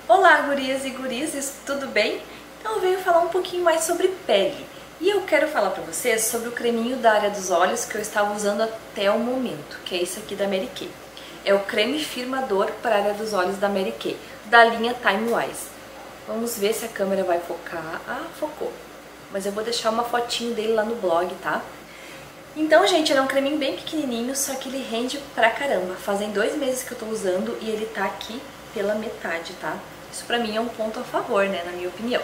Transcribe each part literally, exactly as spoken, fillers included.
Olá, gurias e gurizes, tudo bem? Então eu venho falar um pouquinho mais sobre pele. E eu quero falar pra vocês sobre o creminho da área dos olhos que eu estava usando até o momento, que é esse aqui da Mary Kay. É o creme firmador para a área dos olhos da Mary Kay, da linha Time Wise. Vamos ver se a câmera vai focar. Ah, focou. Mas eu vou deixar uma fotinho dele lá no blog, tá? Então, gente, ele é um creminho bem pequenininho, só que ele rende pra caramba. Fazem dois meses que eu tô usando e ele tá aqui pela metade, tá? Isso pra mim é um ponto a favor, né, na minha opinião.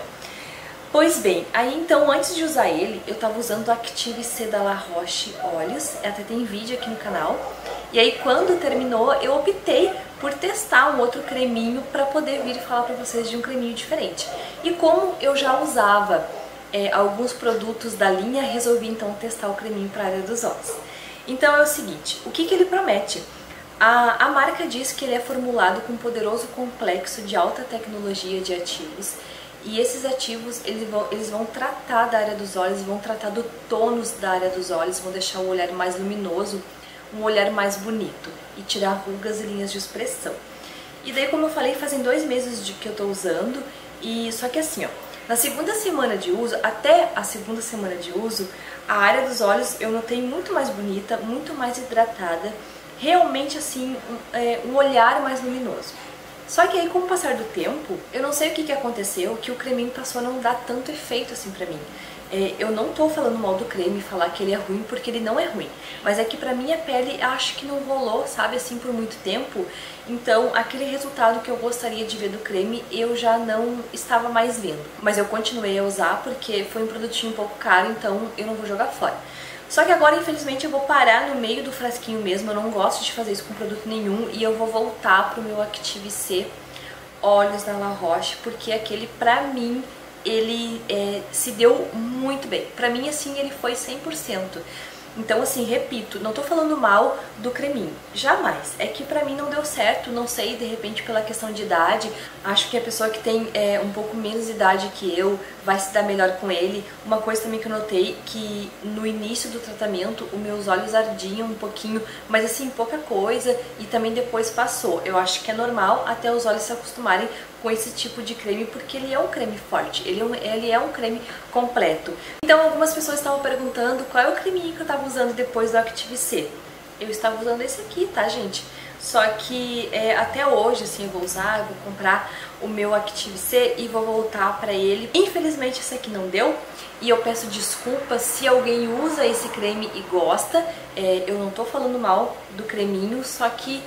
Pois bem, aí então antes de usar ele, eu tava usando o Active C da La Roche Olhos, até tem vídeo aqui no canal. E aí quando terminou, eu optei por testar um outro creminho pra poder vir e falar pra vocês de um creminho diferente. E como eu já usava é, alguns produtos da linha, resolvi então testar o creminho pra área dos olhos. Então é o seguinte, o que que ele promete? A, a marca diz que ele é formulado com um poderoso complexo de alta tecnologia de ativos e esses ativos eles vão, eles vão tratar da área dos olhos, vão tratar do tônus da área dos olhos, vão deixar o olhar mais luminoso, um olhar mais bonito e tirar rugas e linhas de expressão. E daí, como eu falei, fazem dois meses de que eu tô usando e só que assim, ó, na segunda semana de uso, até a segunda semana de uso, a área dos olhos eu notei muito mais bonita, muito mais hidratada, realmente assim, um, é, um olhar mais luminoso. Só que aí com o passar do tempo, eu não sei o que, que aconteceu, que o creminho passou a não dar tanto efeito assim pra mim. É, eu não tô falando mal do creme e falar que ele é ruim, porque ele não é ruim. Mas é que pra minha pele, acho que não rolou, sabe, assim, por muito tempo. Então, aquele resultado que eu gostaria de ver do creme, eu já não estava mais vendo. Mas eu continuei a usar porque foi um produtinho um pouco caro, então eu não vou jogar fora. Só que agora, infelizmente, eu vou parar no meio do frasquinho mesmo, eu não gosto de fazer isso com produto nenhum e eu vou voltar pro meu Active C Olhos da La Roche, porque aquele, pra mim, ele é, se deu muito bem. Pra mim, assim, ele foi cem por cento. Então, assim, repito, não tô falando mal do creminho, jamais. É que pra mim não deu certo, não sei, de repente pela questão de idade, acho que a pessoa que tem é, um pouco menos idade que eu vai se dar melhor com ele. Uma coisa também que eu notei, que no início do tratamento, os meus olhos ardiam um pouquinho, mas assim, pouca coisa, e também depois passou. Eu acho que é normal até os olhos se acostumarem com esse tipo de creme, porque ele é um creme forte, ele é um, ele é um creme completo. Então algumas pessoas estavam perguntando qual é o creminho que eu estava usando depois do Active C. Eu estava usando esse aqui, tá, gente? Só que é, até hoje, assim, eu vou usar, eu vou comprar o meu Active C e vou voltar pra ele. Infelizmente esse aqui não deu e eu peço desculpas se alguém usa esse creme e gosta. É, eu não tô falando mal do creminho, só que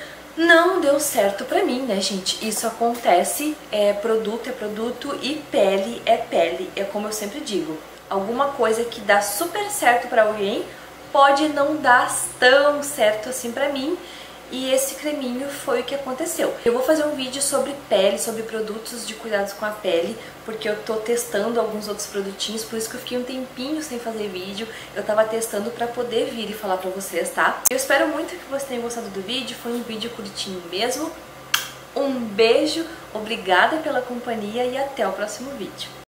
não deu certo pra mim, né, gente? Isso acontece, é, produto é produto e pele é pele. É como eu sempre digo, alguma coisa que dá super certo pra alguém pode não dar tão certo assim pra mim. E esse creminho foi o que aconteceu. Eu vou fazer um vídeo sobre pele, sobre produtos de cuidados com a pele, porque eu tô testando alguns outros produtinhos, por isso que eu fiquei um tempinho sem fazer vídeo. Eu tava testando pra poder vir e falar pra vocês, tá? Eu espero muito que vocês tenham gostado do vídeo, foi um vídeo curtinho mesmo. Um beijo, obrigada pela companhia e até o próximo vídeo.